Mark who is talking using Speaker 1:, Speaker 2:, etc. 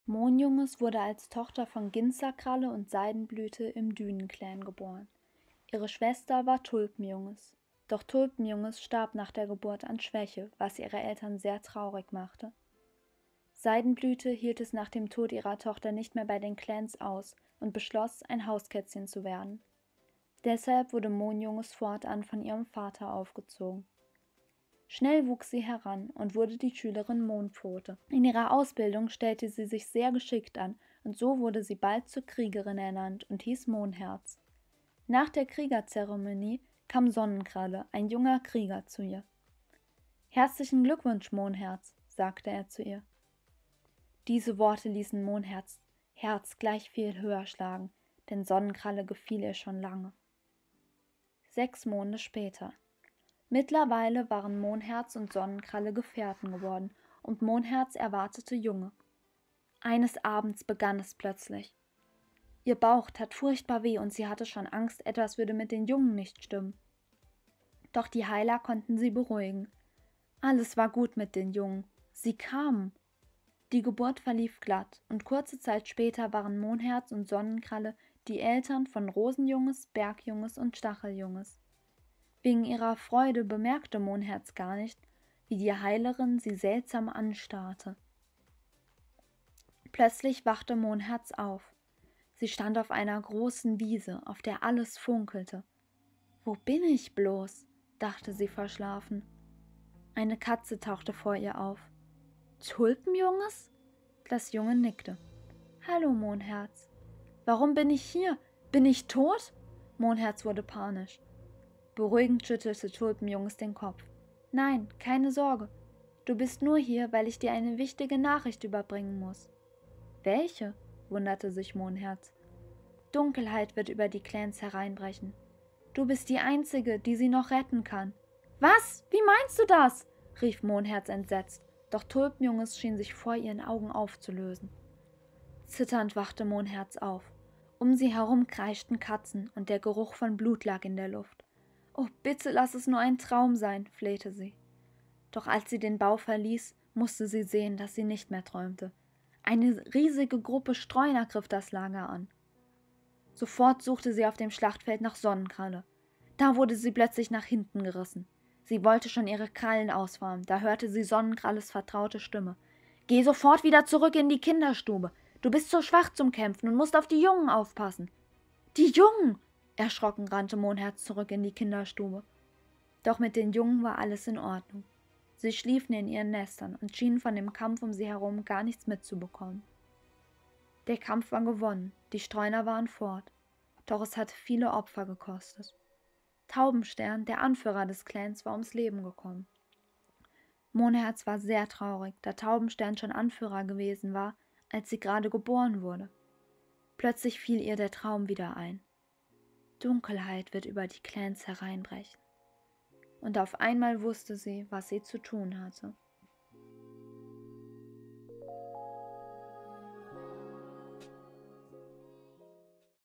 Speaker 1: Mohnjunges wurde als Tochter von Ginsterkralle und Seidenblüte im Dünenclan geboren. Ihre Schwester war Tulpenjunges. Doch Tulpenjunges starb nach der Geburt an Schwäche, was ihre Eltern sehr traurig machte. Seidenblüte hielt es nach dem Tod ihrer Tochter nicht mehr bei den Clans aus und beschloss, ein Hauskätzchen zu werden. Deshalb wurde Mohnjunges fortan von ihrem Vater aufgezogen. Schnell wuchs sie heran und wurde die Schülerin Mohnpfote. In ihrer Ausbildung stellte sie sich sehr geschickt an und so wurde sie bald zur Kriegerin ernannt und hieß Mohnherz. Nach der Kriegerzeremonie kam Sonnenkralle, ein junger Krieger, zu ihr. »Herzlichen Glückwunsch, Mohnherz«, sagte er zu ihr. Diese Worte ließen Mohnherz Herz gleich viel höher schlagen, denn Sonnenkralle gefiel ihr schon lange. 6 Monde später. Mittlerweile waren Mohnherz und Sonnenkralle Gefährten geworden, und Mohnherz erwartete Junge. Eines Abends begann es plötzlich. Ihr Bauch tat furchtbar weh und sie hatte schon Angst, etwas würde mit den Jungen nicht stimmen. Doch die Heiler konnten sie beruhigen. Alles war gut mit den Jungen. Sie kamen. Die Geburt verlief glatt, und kurze Zeit später waren Mohnherz und Sonnenkralle die Eltern von Rosenjunges, Bergjunges und Stacheljunges. Wegen ihrer Freude bemerkte Mohnherz gar nicht, wie die Heilerin sie seltsam anstarrte. Plötzlich wachte Mohnherz auf. Sie stand auf einer großen Wiese, auf der alles funkelte. »Wo bin ich bloß?« dachte sie verschlafen. Eine Katze tauchte vor ihr auf. »Tulpenjunges?« Das Junge nickte. »Hallo, Mohnherz.« »Warum bin ich hier? Bin ich tot?« Mohnherz wurde panisch. Beruhigend schüttelte Tulpenjunges den Kopf. »Nein, keine Sorge. Du bist nur hier, weil ich dir eine wichtige Nachricht überbringen muss.« »Welche?« wunderte sich Mohnherz. »Dunkelheit wird über die Clans hereinbrechen. Du bist die Einzige, die sie noch retten kann.« »Was? Wie meinst du das?« rief Mohnherz entsetzt, doch Tulpenjunges schien sich vor ihren Augen aufzulösen. Zitternd wachte Mohnherz auf. Um sie herum kreischten Katzen und der Geruch von Blut lag in der Luft. »Oh, bitte lass es nur ein Traum sein«, flehte sie. Doch als sie den Bau verließ, musste sie sehen, dass sie nicht mehr träumte. Eine riesige Gruppe Streuner griff das Lager an. Sofort suchte sie auf dem Schlachtfeld nach Sonnenkralle. Da wurde sie plötzlich nach hinten gerissen. Sie wollte schon ihre Krallen ausfahren, da hörte sie Sonnenkralles vertraute Stimme. »Geh sofort wieder zurück in die Kinderstube. Du bist zu schwach zum Kämpfen und musst auf die Jungen aufpassen.« »Die Jungen!« Erschrocken rannte Mohnherz zurück in die Kinderstube. Doch mit den Jungen war alles in Ordnung. Sie schliefen in ihren Nestern und schienen von dem Kampf um sie herum gar nichts mitzubekommen. Der Kampf war gewonnen, die Streuner waren fort, doch es hatte viele Opfer gekostet. Taubenstern, der Anführer des Clans, war ums Leben gekommen. Mohnherz war sehr traurig, da Taubenstern schon Anführer gewesen war, als sie gerade geboren wurde. Plötzlich fiel ihr der Traum wieder ein. Dunkelheit wird über die Clans hereinbrechen. Und auf einmal wusste sie, was sie zu tun hatte.